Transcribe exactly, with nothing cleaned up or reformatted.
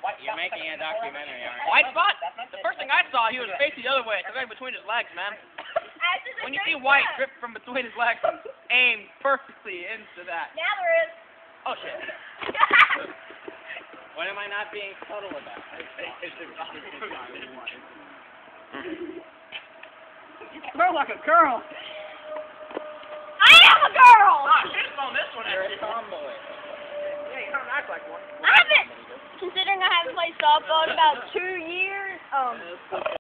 You're making a documentary, aren't you? White spot? The first thing I saw, he was facing the other way, so right between his legs, man. When you see white drip from between his legs, aim perfectly into that. Now there is. Oh shit. What am I not being subtle about? You smell like a girl. I am a girl! Ah, shit's on this one, You're a actually. tomboy. Yeah, you don't act like one. I haven't, considering I haven't played softball in about two years, um,